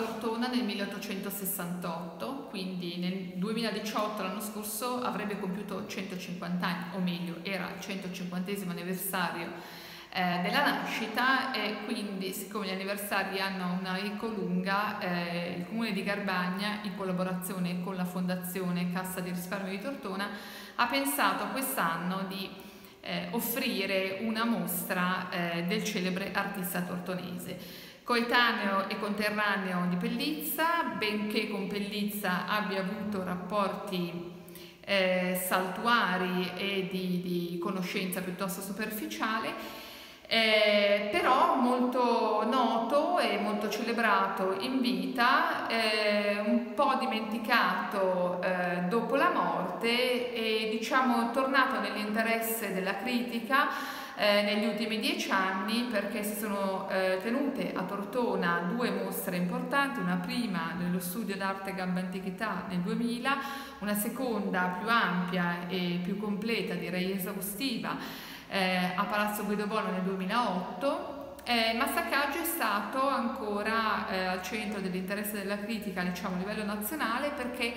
Tortona nel 1868, quindi nel 2018, l'anno scorso, avrebbe compiuto 150 anni, o meglio, era il 150° anniversario della nascita, e quindi, siccome gli anniversari hanno una eco lunga, il Comune di Garbagna, in collaborazione con la Fondazione Cassa di Risparmio di Tortona, ha pensato quest'anno di offrire una mostra del celebre artista tortonese. Coetaneo e conterraneo di Pellizza, benché con Pellizza abbia avuto rapporti saltuari e di conoscenza piuttosto superficiale, però molto noto e molto celebrato in vita, un po' dimenticato dopo la morte e diciamo tornato nell'interesse della critica negli ultimi 10 anni, perché si sono tenute a Tortona 2 mostre importanti, una prima nello studio d'arte Gabba Antichità nel 2000, una seconda più ampia e più completa, direi esaustiva, a Palazzo Guidobolo nel 2008, ma Saccaggio è stato ancora al centro dell'interesse della critica, diciamo a livello nazionale, perché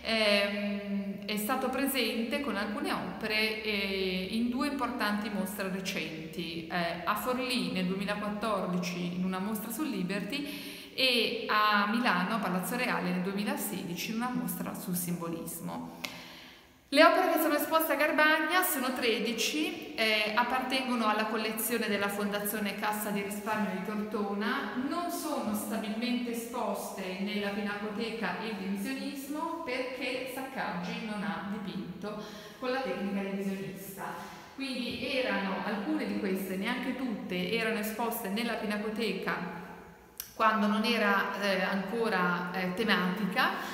è stato presente con alcune opere in 2 importanti mostre recenti, a Forlì nel 2014 in una mostra sul Liberty e a Milano, a Palazzo Reale nel 2016 in una mostra sul simbolismo. Le opere che sono esposte a Garbagna sono 13, appartengono alla collezione della Fondazione Cassa di Risparmio di Tortona, non sono stabilmente esposte nella Pinacoteca Il Divisionismo perché Saccaggi non ha dipinto con la tecnica divisionista. Quindi alcune di queste, neanche tutte, erano esposte nella Pinacoteca quando non era ancora tematica,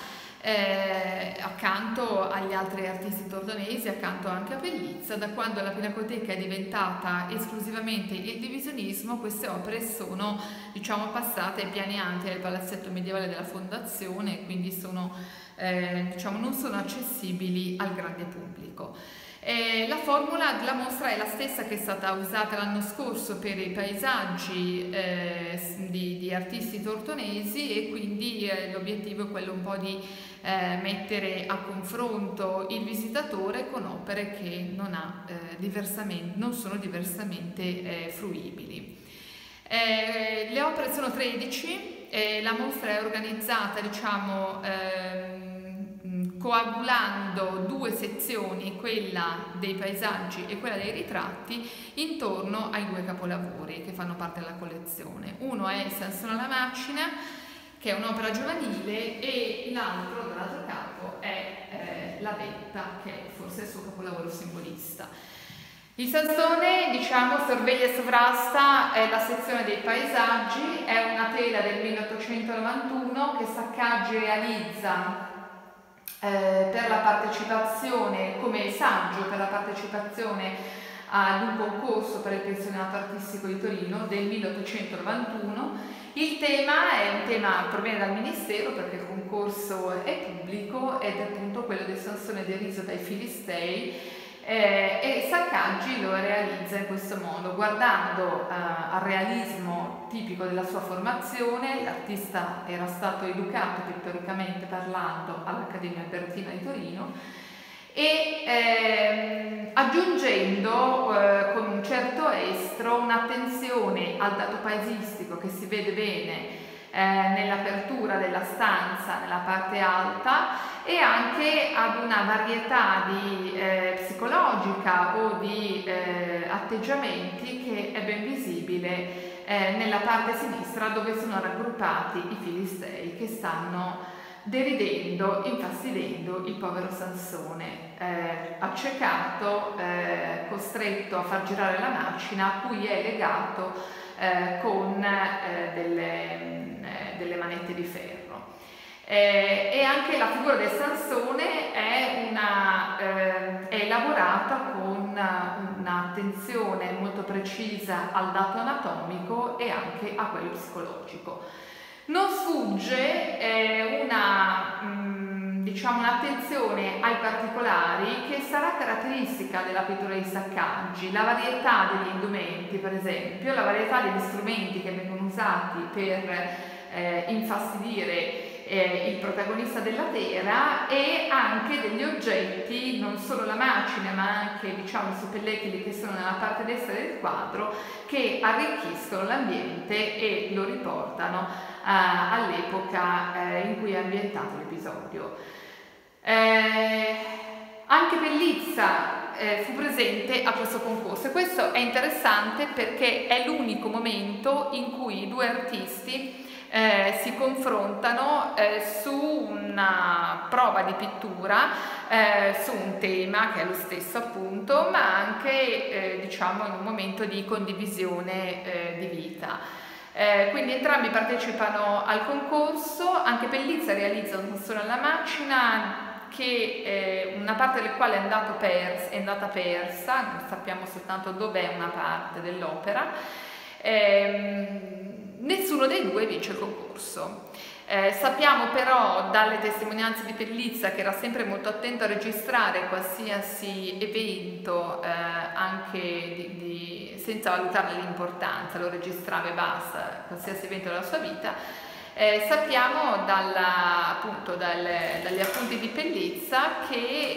accanto agli altri artisti tortonesi, accanto anche a Pellizza. Da quando la Pinacoteca è diventata esclusivamente il divisionismo, queste opere sono, diciamo, passate ai piani alti del palazzetto medievale della Fondazione, quindi diciamo, non sono accessibili al grande pubblico. La formula della mostra è la stessa che è stata usata l'anno scorso per i paesaggi di artisti tortonesi, e quindi l'obiettivo è quello un po' di mettere a confronto il visitatore con opere che non sono diversamente fruibili. Le opere sono 13, la mostra è organizzata, diciamo, coagulando 2 sezioni, quella dei paesaggi e quella dei ritratti, intorno ai 2 capolavori che fanno parte della collezione. Uno è Sansone alla macina, che è un'opera giovanile, e l'altro, dall'altro capo, è La Vetta, che è forse il suo capolavoro simbolista. Il Sansone, diciamo, sorveglia e sovrasta la sezione dei paesaggi, è una tela del 1891 che Saccaggi realizza per la partecipazione, come saggio per la partecipazione ad un concorso per il pensionato artistico di Torino del 1891. Il tema è un tema che proviene dal Ministero, perché il concorso è pubblico, ed è appunto quello del Sansone deriso dai Filistei, e Saccaggi lo realizza in questo modo, guardando al realismo tipico della sua formazione. L'artista era stato educato pittoricamente parlando all'Accademia Albertina di Torino, e aggiungendo con un certo estro un'attenzione al dato paesistico che si vede bene nell'apertura della stanza nella parte alta, e anche ad una varietà psicologica o di atteggiamenti che è ben visibile nella parte sinistra, dove sono raggruppati i Filistei che stanno deridendo, infastidendo il povero Sansone, accecato, costretto a far girare la macina, a cui è legato con delle manette di ferro. E anche la figura del Sansone è elaborata con un'attenzione molto precisa al dato anatomico e anche a quello psicologico. Non sfugge diciamo, un'attenzione ai particolari che sarà caratteristica della pittura di Saccaggi, la varietà degli indumenti, per esempio, la varietà degli strumenti che vengono usati per infastidire il protagonista della tela, e anche degli oggetti, non solo la macina ma anche diciamo i suppellettili che sono nella parte destra del quadro, che arricchiscono l'ambiente e lo riportano all'epoca in cui è ambientato l'episodio. Anche Pellizza fu presente a questo concorso, e questo è interessante perché è l'unico momento in cui i due artisti si confrontano su una prova di pittura, su un tema che è lo stesso appunto, ma anche diciamo in un momento di condivisione di vita. Quindi entrambi partecipano al concorso. Anche Pellizza realizza un solo alla macina, che una parte del quale è andata persa, non sappiamo soltanto dov'è una parte dell'opera. Nessuno dei due vince il concorso. Sappiamo però dalle testimonianze di Pellizza che era sempre molto attento a registrare qualsiasi evento, anche senza valutarne l'importanza, lo registrava e basta, qualsiasi evento della sua vita. Sappiamo appunto dagli appunti di Pellizza che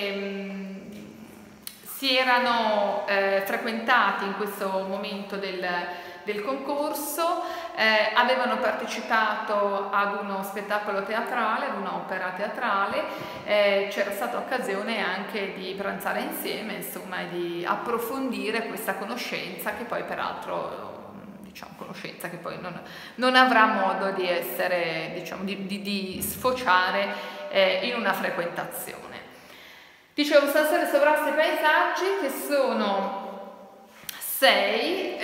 si erano frequentati in questo momento del concorso, avevano partecipato ad uno spettacolo teatrale, ad un'opera teatrale, c'era stata occasione anche di pranzare insieme, insomma, e di approfondire questa conoscenza, che poi peraltro conoscenza che poi non avrà modo di essere, diciamo, di sfociare in una frequentazione. Dicevo, stasera sovrasta i paesaggi, che sono 6,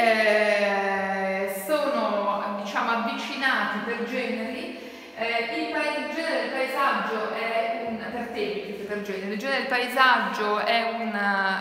sono diciamo avvicinati per generi. Il genere del paesaggio è per temi più che per genere. Il genere del paesaggio è un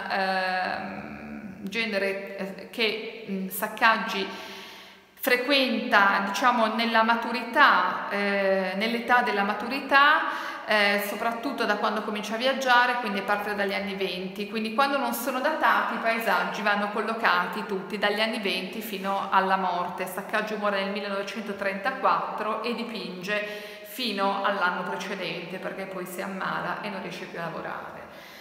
genere che Saccaggi frequenta, diciamo, nella maturità, nell'età della maturità, soprattutto da quando comincia a viaggiare, quindi parte dagli anni 20. Quindi quando non sono datati, i paesaggi vanno collocati tutti dagli anni 20 fino alla morte. Saccaggi muore nel 1934 e dipinge fino all'anno precedente, perché poi si ammala e non riesce più a lavorare.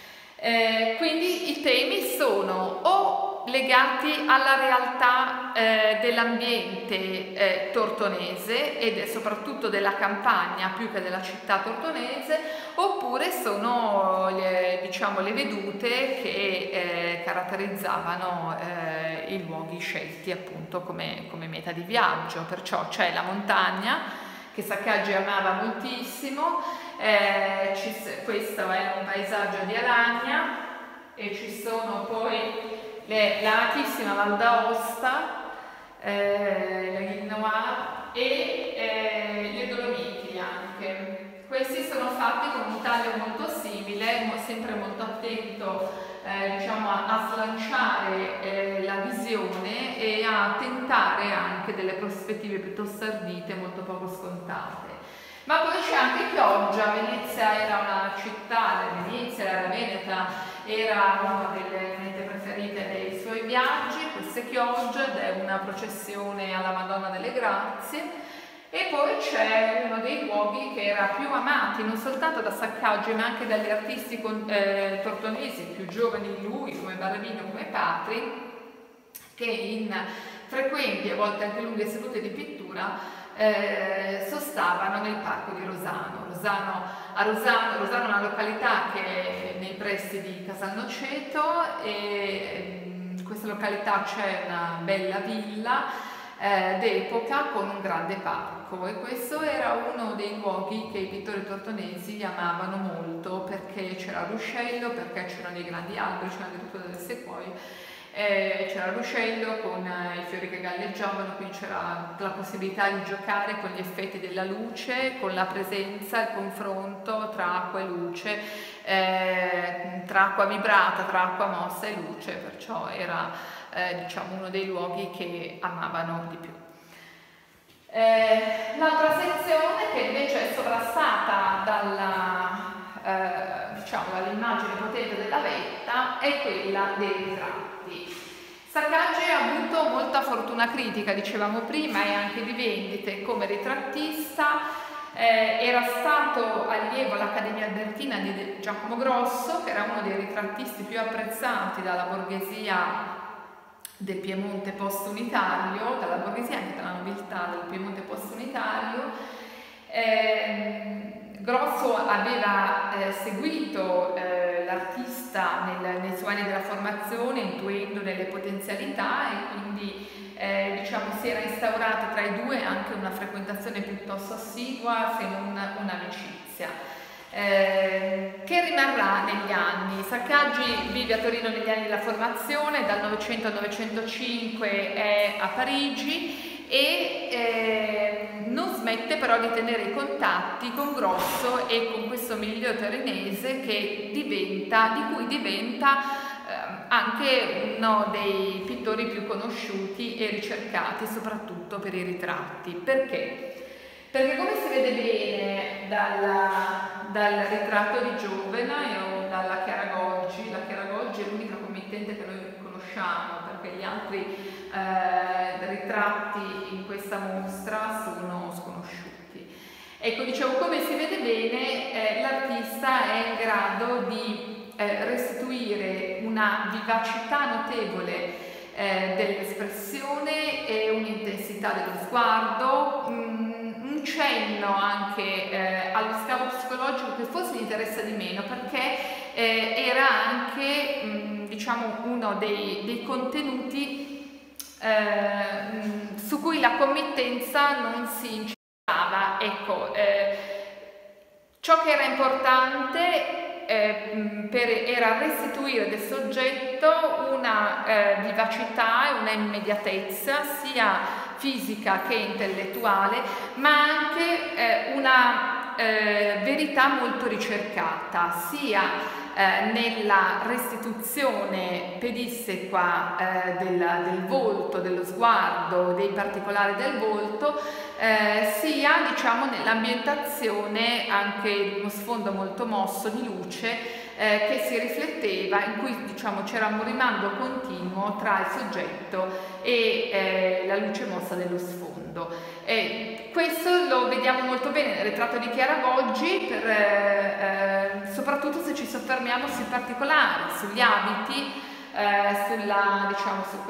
Quindi i temi sono o legati alla realtà dell'ambiente tortonese e soprattutto della campagna più che della città tortonese, oppure sono diciamo, le vedute che caratterizzavano i luoghi scelti appunto come meta di viaggio. Perciò c'è la montagna, che Saccaggi amava moltissimo. Questo è un paesaggio di Alagna, e ci sono poi l'amatissima Val d'Aosta, la Ville Noire e le Dolomiti anche. Questi sono fatti con un taglio molto simile, sempre molto attento diciamo, a slanciare la visione e a tentare anche delle prospettive piuttosto ardite, molto poco scontate. Ma poi c'è anche Chioggia. Venezia era una città, Venezia era veneta, era una delle mete preferite dei suoi viaggi. Questa è Chioggia ed è una processione alla Madonna delle Grazie. E poi c'è uno dei luoghi che era più amati non soltanto da Saccaggi ma anche dagli artisti tortonesi più giovani di lui, come Baravino, come Patri, che in frequenti, a volte anche lunghe sedute di pittura, sostavano nel parco di Rosano. Rosano è una località che è nei pressi di Casalnoceto, e in questa località c'è una bella villa d'epoca con un grande parco, e questo era uno dei luoghi che i pittori tortonesi amavano molto, perché c'era l'uscello, perché c'erano dei grandi alberi, c'erano addirittura delle sequoie. C'era l'uscello con i fiori che galleggiavano, quindi c'era la possibilità di giocare con gli effetti della luce, con la presenza, il confronto tra acqua e luce, tra acqua vibrata, tra acqua mossa e luce, perciò era diciamo uno dei luoghi che amavano di più. L'altra sezione, che invece è sovrastata dall'immagine potente della vetta, è quella dei ritratti. Saccaggi ha avuto molta fortuna critica, dicevamo prima, e anche di vendite come ritrattista. Era stato allievo all'Accademia Albertina di Giacomo Grosso, che era uno dei ritrattisti più apprezzati dalla borghesia del Piemonte post-unitario, dalla borghesia e anche dalla nobiltà del Piemonte post-unitario. Grosso aveva seguito l'artista nei suoi anni della formazione, intuendone le potenzialità, e quindi diciamo si era instaurata tra i due anche una frequentazione piuttosto assidua, se non un'amicizia, che rimarrà negli anni. Saccaggi vive a Torino negli anni della formazione, dal 900 al 905 è a Parigi, e non smette però di tenere i contatti con Grosso e con questo milieu torinese di cui diventa anche uno dei pittori più conosciuti e ricercati, soprattutto per i ritratti. Perché? Perché come si vede bene dal ritratto di Giovena o dalla Chiaragoggi, la Chiaragoggi è l'unica committente che noi conosciamo, perché gli altri ritratti in questa mostra sono sconosciuti. Ecco, dicevo, come si vede bene, l'artista è in grado di restituire una vivacità notevole dell'espressione e un'intensità dello sguardo, un cenno anche allo scavo psicologico che forse mi interessa di meno, perché era anche diciamo uno dei contenuti su cui la committenza non si incentrava. Ecco, ciò che era importante era restituire del soggetto una vivacità e una immediatezza sia fisica che intellettuale, ma anche una verità molto ricercata, sia nella restituzione pedissequa del volto, dello sguardo, dei particolari del volto, sia diciamo nell'ambientazione anche di uno sfondo molto mosso di luce che si rifletteva, in cui diciamo c'era un rimando continuo tra il soggetto e la luce mossa dello sfondo. Questo lo vediamo molto bene nel ritratto di Chiaragoggi, soprattutto se ci soffermiamo sui particolari, sugli abiti, diciamo, su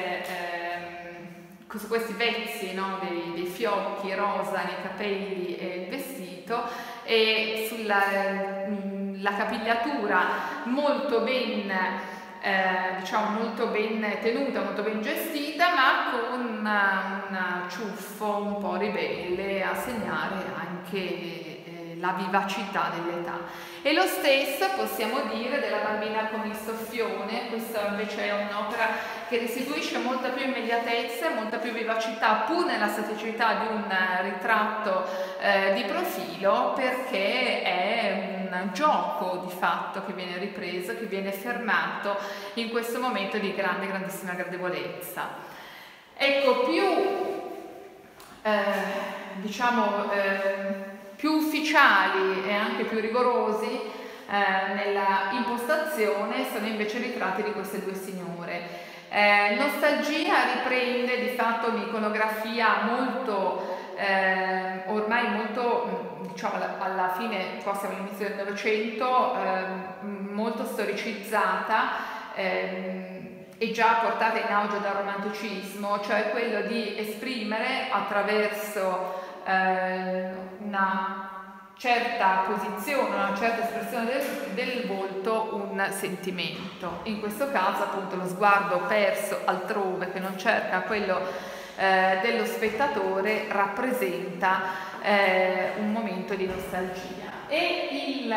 questi vezzi, no? dei fiocchi rosa nei capelli e il vestito, e sulla capigliatura molto ben diciamo molto ben tenuta, molto ben gestita, ma con un ciuffo un po' ribelle a segnare anche la vivacità dell'età. E lo stesso possiamo dire della Bambina con il soffione. Questa invece è un'opera che restituisce molta più immediatezza, molta più vivacità, pur nella staticità di un ritratto di profilo, perché è un gioco di fatto che viene ripreso, che viene fermato in questo momento di grandissima gradevolezza. Ecco, più ufficiali e anche più rigorosi nella impostazione sono invece i ritratti di queste due signore. Nostalgia riprende di fatto un'iconografia molto ormai molto, diciamo alla fine, qua siamo all'inizio del Novecento, molto storicizzata e già portata in auge dal romanticismo, cioè quello di esprimere attraverso una certa posizione, una certa espressione del volto un sentimento. In questo caso appunto lo sguardo perso altrove, che non cerca quello dello spettatore, rappresenta un momento di nostalgia. E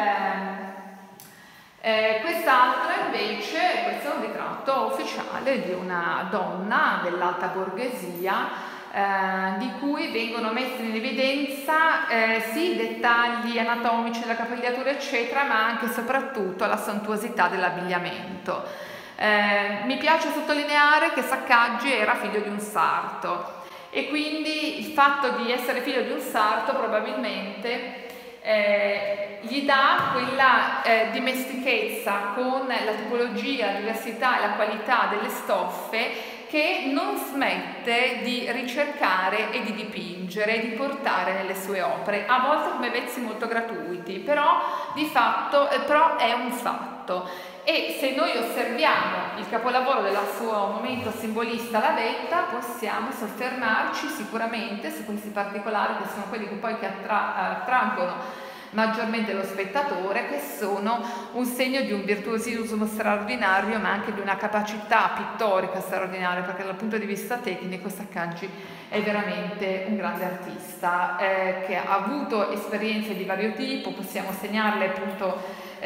quest'altro invece, questo è un ritratto ufficiale di una donna dell'alta borghesia, di cui vengono messi in evidenza sì dettagli anatomici della capigliatura eccetera, ma anche e soprattutto la sontuosità dell'abbigliamento. Mi piace sottolineare che Saccaggi era figlio di un sarto, e quindi il fatto di essere figlio di un sarto probabilmente gli dà quella dimestichezza con la tipologia, la diversità e la qualità delle stoffe che non smette di ricercare e di dipingere e di portare nelle sue opere, a volte come vezzi molto gratuiti, però di fatto però è un fatto. E se noi osserviamo il capolavoro del suo momento simbolista, la vetta, possiamo soffermarci sicuramente su questi particolari che sono quelli che poi attraggono maggiormente lo spettatore, che sono un segno di un virtuosismo straordinario, ma anche di una capacità pittorica straordinaria, perché dal punto di vista tecnico Saccangi è veramente un grande artista che ha avuto esperienze di vario tipo. Possiamo segnarle appunto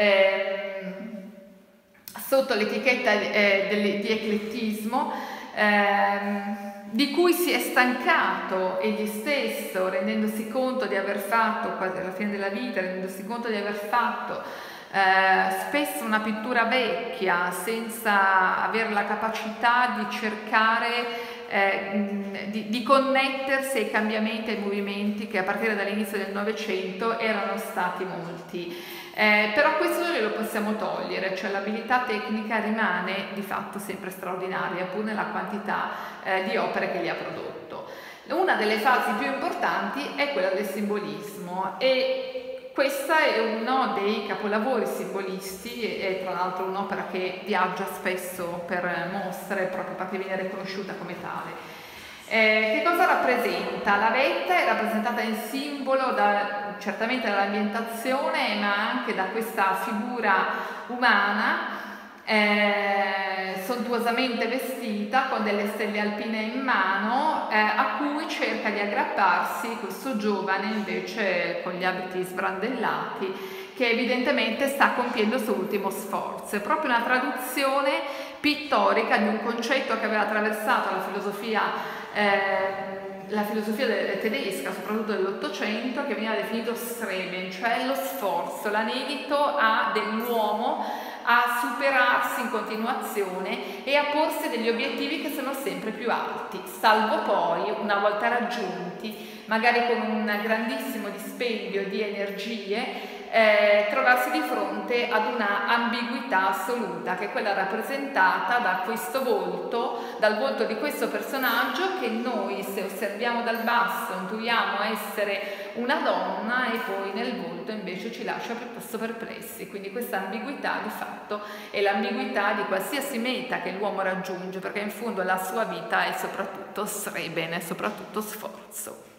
sotto l'etichetta di eclettismo, di cui si è stancato egli stesso, rendendosi conto di aver fatto, quasi alla fine della vita, rendendosi conto di aver fatto spesso una pittura vecchia, senza avere la capacità di cercare di connettersi ai cambiamenti e ai movimenti che a partire dall'inizio del Novecento erano stati molti. Però questo noi lo possiamo togliere, cioè l'abilità tecnica rimane di fatto sempre straordinaria, pur nella quantità di opere che gli ha prodotto. Una delle fasi più importanti è quella del simbolismo, e questa è uno dei capolavori simbolisti, e tra l'altro un'opera che viaggia spesso per mostre proprio perché viene riconosciuta come tale. Che cosa rappresenta? La vetta è rappresentata in simbolo certamente dall'ambientazione, ma anche da questa figura umana sontuosamente vestita con delle stelle alpine in mano, a cui cerca di aggrapparsi questo giovane invece con gli abiti sbrandellati, che evidentemente sta compiendo il suo ultimo sforzo. È proprio una traduzione pittorica di un concetto che aveva attraversato la filosofia tedesca, soprattutto dell'Ottocento, che veniva definito Streben, cioè lo sforzo, l'anelito dell'uomo a superarsi in continuazione e a porsi degli obiettivi che sono sempre più alti, salvo poi, una volta raggiunti, magari con un grandissimo dispendio di energie, trovarsi di fronte ad una ambiguità assoluta, che è quella rappresentata da questo volto, dal volto di questo personaggio che noi, se osserviamo dal basso, intuiamo essere una donna, e poi nel volto invece ci lascia piuttosto perplessi. Quindi questa ambiguità di fatto è l'ambiguità di qualsiasi meta che l'uomo raggiunge, perché in fondo la sua vita è soprattutto Streben, è soprattutto sforzo.